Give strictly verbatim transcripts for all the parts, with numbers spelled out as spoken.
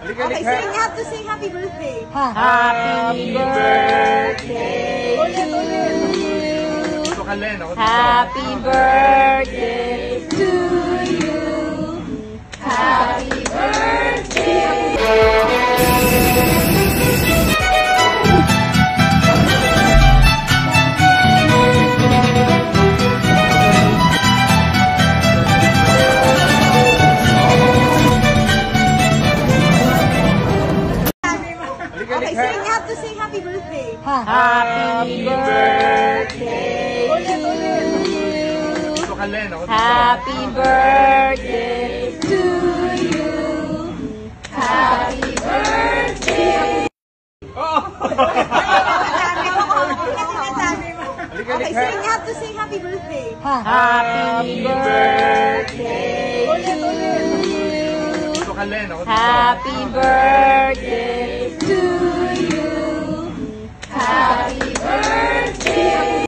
Okay, so you have to sing happy birthday. Happy birthday to you. Happy birthday to you. Happy birthday. Okay, so you have to sing happy birthday. Happy birthday to you. Happy birthday to you. Happy birthday. Okay, so you have to sing happy birthday. Happy birthday to you. Happy birthday to you. Happy birthday.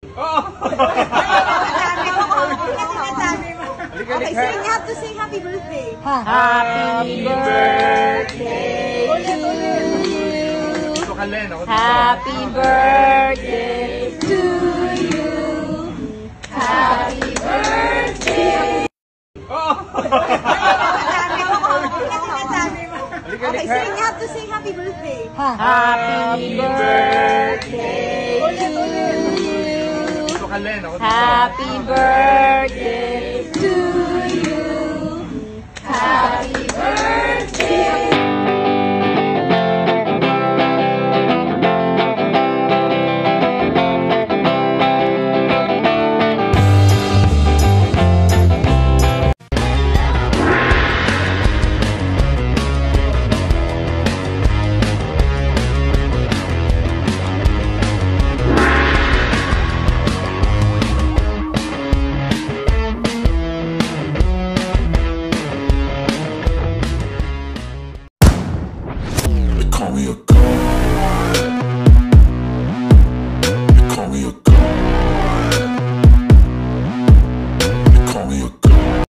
Okay, so you have to sing happy birthday. Happy birthday to you. Happy birthday to you. Happy birthday. Okay, so you have to sing happy birthday. Happy birthday to you. Happy birthday to you. Happy birthday.